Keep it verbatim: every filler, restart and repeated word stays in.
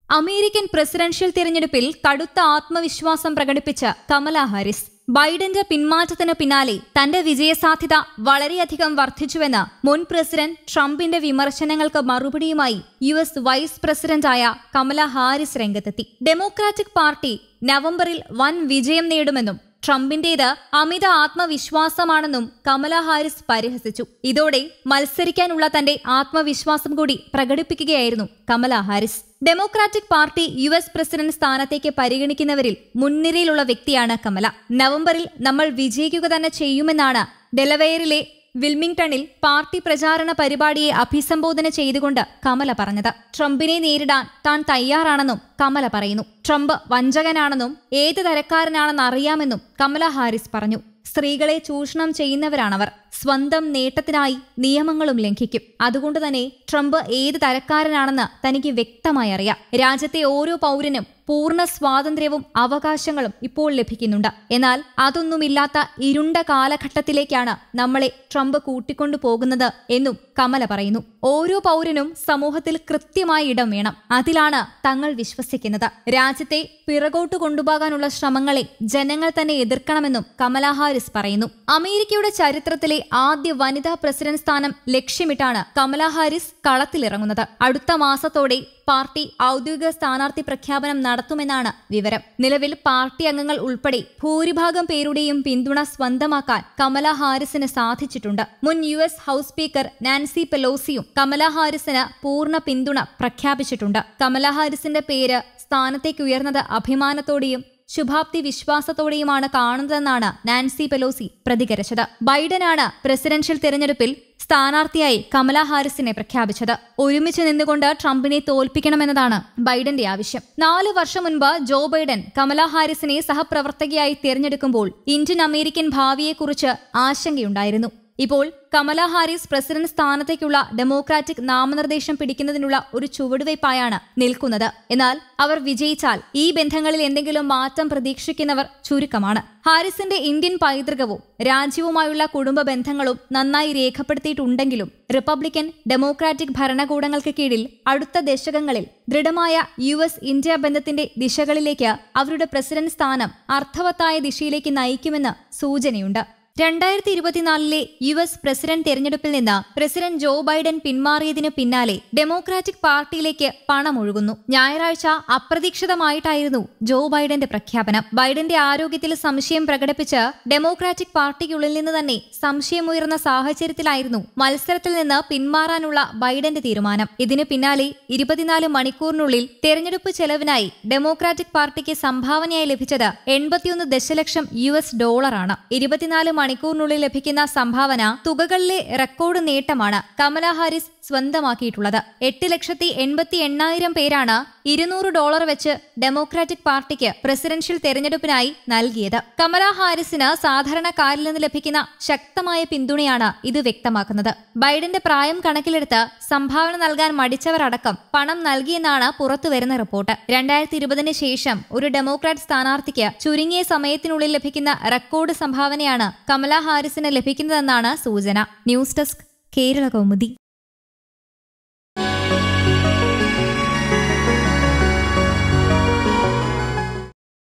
American presidential തിരഞ്ഞെടുപ്പിൽ കടുത്ത ആത്മവിശ്വാസം പ്രകടിപ്പിച്ച കമലാ ഹാരിസ്. ബൈഡന്റെ പിന്മാറ്റത്തിന് പിന്നാലെ തന്റെ വിജയസാധ്യത വളരെയധികം വർദ്ധിച്ചുവെന്ന് മുൻ പ്രസിഡന്റ് ട്രംപിന്റെ വിമർശനങ്ങൾക്ക് മറുപടിയുമായി യു എസ് വൈസ് പ്രസിഡന്റായ കമലാ ഹാരിസ് രംഗത്തെത്തി. ഡെമോക്രാറ്റിക് പാർട്ടി നവംബറിൽ വൻ വിജയം നേടുമെന്നും ട്രംപിന്റേത് അമിത ആത്മവിശ്വാസമാണെന്നും കമലാ ഹാരിസ് പരിഹസിച്ചു. ഇതോടെ മത്സരിക്കാനുള്ള തന്റെ ആത്മവിശ്വാസം കൂടി പ്രകടിപ്പിക്കുകയായിരുന്നു Kamala Harris. Democratic party U S president സ്ഥാനത്തേക്ക് പരിഗണിക്കുന്നവരിൽ മുൻനിരയിലുള്ള വ്യക്തിയാണ് കമല. നവംബറിൽ നമ്മൾ വിജയിക്കുക തന്നെ ചെയ്യുമെന്നാണ് ഡെലവെയറിലെ വിൽമിംഗ്ടണിൽ പാർട്ടി പ്രചാരണ പരിപാടിയെ അഭിസംബോധന ചെയ്തുകൊണ്ട് കമല പറഞ്ഞത്. ട്രംപിനെ നേരിടാൻ താൻ തയ്യാറാണെന്നും കമല പറയുന്നു. ട്രംപ് വഞ്ചകനാണെന്നും ഏത് തരക്കാരനാണെന്ന് അറിയാമെന്നും കമലാ ഹാരിസ് പറഞ്ഞു. സ്ത്രീകളെ ചൂഷണം ചെയ്യുന്നവരാണവർ. സ്വന്തം നേട്ടത്തിനായി നിയമങ്ങളും ലംഘിക്കും. അതുകൊണ്ട് തന്നെ ട്രംപ് ഏത് തരക്കാരനാണെന്ന് തനിക്ക് വ്യക്തമായി അറിയാം. രാജ്യത്തെ ഓരോ പൗരനും പൂർണ്ണ സ്വാതന്ത്ര്യവും അവകാശങ്ങളും ഇപ്പോൾ ലഭിക്കുന്നുണ്ട്. എന്നാൽ അതൊന്നുമില്ലാത്ത ഇരുണ്ട കാലഘട്ടത്തിലേക്കാണ് നമ്മളെ ട്രംപ് കൂട്ടിക്കൊണ്ടു പോകുന്നത് എന്നും കമല പറയുന്നു. ഓരോ പൗരനും സമൂഹത്തിൽ കൃത്യമായ ഇടം വേണം. അതിലാണ് തങ്ങൾ വിശ്വസിക്കുന്നത്. രാജ്യത്തെ പിറകോട്ട് കൊണ്ടുപോകാനുള്ള ശ്രമങ്ങളെ ജനങ്ങൾ തന്നെ എതിർക്കണമെന്നും കമലാ ഹാരിസ് പറയുന്നു. അമേരിക്കയുടെ ചരിത്രത്തിലെ ആദ്യ വനിതാ പ്രസിഡന്റ് സ്ഥാനം ലക്ഷ്യമിട്ടാണ് കമലാ ഹാരിസ് കളത്തിലിറങ്ങുന്നത്. അടുത്ത മാസത്തോടെ പാർട്ടി ഔദ്യോഗിക സ്ഥാനാർത്ഥി പ്രഖ്യാപനം നടത്തുമെന്നാണ് വിവരം. നിലവിൽ പാർട്ടി അംഗങ്ങൾ ഉൾപ്പെടെ ഭൂരിഭാഗം പേരുടെയും പിന്തുണ സ്വന്തമാക്കാൻ കമലാ ഹാരിസിന് സാധിച്ചിട്ടുണ്ട്. മുൻ U S house speaker Nancy പെലോസിയും കമലാ ഹാരിസിന് പൂർണ്ണ പിന്തുണ പ്രഖ്യാപിച്ചിട്ടുണ്ട്. കമലാ ഹാരിസിന്റെ പേര് സ്ഥാനത്തേക്ക് ഉയർന്നത് അഭിമാനത്തോടെയും ശുഭാപ്തി വിശ്വാസത്തോടെയുമാണ് കാണുന്നതെന്നാണ് നാൻസി പെലോസി പ്രതികരിച്ചത്. ബൈഡനാണ് പ്രസിഡൻഷ്യൽ തിരഞ്ഞെടുപ്പിൽ സ്ഥാനാർത്ഥിയായി കമലാ ഹാരിസിനെ പ്രഖ്യാപിച്ചത്. ഒരുമിച്ച് നിന്നുകൊണ്ട് ട്രംപിനെ തോൽപ്പിക്കണമെന്നതാണ് ബൈഡന്റെ ആവശ്യം. നാലു വർഷം മുൻപ് ജോ ബൈഡൻ കമലാ ഹാരിസിനെ സഹപ്രവർത്തകയായി തിരഞ്ഞെടുക്കുമ്പോൾ ഇന്ത്യൻ അമേരിക്കൻ ഭാവിയെക്കുറിച്ച് ആശങ്കയുണ്ടായിരുന്നു. ഇപ്പോൾ കമലാ ഹാരിസ് പ്രസിഡന്റ് സ്ഥാനത്തേക്കുള്ള ഡെമോക്രാറ്റിക് നാമനിർദ്ദേശം പിടിക്കുന്നതിനുള്ള ഒരു ചുവടുവയ്പായാണ് നിൽക്കുന്നത്. എന്നാൽ അവർ വിജയിച്ചാൽ ഈ ബന്ധങ്ങളിൽ എന്തെങ്കിലും മാറ്റം പ്രതീക്ഷിക്കുന്നവർ ചുരുക്കമാണ്. ഹാരിസിന്റെ ഇന്ത്യൻ പൈതൃകവും രാജ്യവുമായുള്ള കുടുംബ ബന്ധങ്ങളും നന്നായി രേഖപ്പെടുത്തിയിട്ടുണ്ടെങ്കിലും റിപ്പബ്ലിക്കൻ ഡെമോക്രാറ്റിക് ഭരണകൂടങ്ങൾക്ക് കീഴിൽ അടുത്ത ദശകങ്ങളിൽ ദൃഢമായ യു എസ് ഇന്ത്യ ബന്ധത്തിന്റെ ദിശകളിലേക്ക് അവരുടെ പ്രസിഡന്റ് സ്ഥാനം അർത്ഥവത്തായ ദിശയിലേക്ക് നയിക്കുമെന്ന് സൂചനയുണ്ട്. രണ്ടായിരത്തി ഇരുപത്തിനാലിലെ യു എസ് പ്രസിഡന്റ് തെരഞ്ഞെടുപ്പിൽ നിന്ന് പ്രസിഡന്റ് ജോ ബൈഡൻ പിന്മാറിയതിനു പിന്നാലെ ഡെമോക്രാറ്റിക് പാർട്ടിയിലേക്ക് പണമൊഴുകുന്നു. ഞായറാഴ്ച അപ്രതീക്ഷിതമായിട്ടായിരുന്നു ജോ ബൈഡന്റെ പ്രഖ്യാപനം. ബൈഡന്റെ ആരോഗ്യത്തിൽ സംശയം പ്രകടിപ്പിച്ച് ഡെമോക്രാറ്റിക് പാർട്ടിക്കുള്ളിൽ നിന്ന് തന്നെ സംശയമുയർന്ന സാഹചര്യത്തിലായിരുന്നു മത്സരത്തിൽ നിന്ന് പിന്മാറാനുള്ള ബൈഡന്റെ തീരുമാനം. ഇതിനു പിന്നാലെ ഇരുപത്തിനാല് മണിക്കൂറിനുള്ളിൽ തെരഞ്ഞെടുപ്പ് ചെലവിനായി ഡെമോക്രാറ്റിക് പാർട്ടിക്ക് സംഭാവനയായി ലഭിച്ചത് എൺപത്തിയൊന്ന് ദശലക്ഷം യു എസ് ഡോളറാണ്. ഇരുപത്തിനാല് മണിക്കൂറിനുള്ളിൽ ലഭിക്കുന്ന സംഭാവന തുകകളിലെ റെക്കോർഡ് നേട്ടമാണ് കമലാ ഹാരിസ് സ്വന്തമാക്കിയിട്ടുള്ളത്. എട്ട് ലക്ഷത്തി എൺപത്തി എണ്ണായിരം പേരാണ് ഇരുന്നൂറ് ഡോളർ വെച്ച് ഡെമോക്രാറ്റിക് പാർട്ടിക്ക് പ്രസിഡൻഷ്യൽ തെരഞ്ഞെടുപ്പിനായി നൽകിയത്. കമലാ ഹാരിസിന് സാധാരണക്കാരിൽ നിന്ന് ലഭിക്കുന്ന ശക്തമായ പിന്തുണയാണ് ഇത് വ്യക്തമാക്കുന്നത്. ബൈഡന്റെ പ്രായം കണക്കിലെടുത്ത് സംഭാവന നൽകാൻ മടിച്ചവരടക്കം പണം നൽകിയെന്നാണ് പുറത്തുവരുന്ന റിപ്പോർട്ട്. രണ്ടായിരത്തി ഇരുപതിന് ശേഷം ഒരു ഡെമോക്രാറ്റ് സ്ഥാനാർത്ഥിക്ക് ചുരുങ്ങിയ സമയത്തിനുള്ളിൽ ലഭിക്കുന്ന റെക്കോർഡ് സംഭാവനയാണ് കമലാ ഹാരിസിന് ലഭിക്കുന്നതെന്നാണ് സൂചന. News desk, Kerala Kaumudi.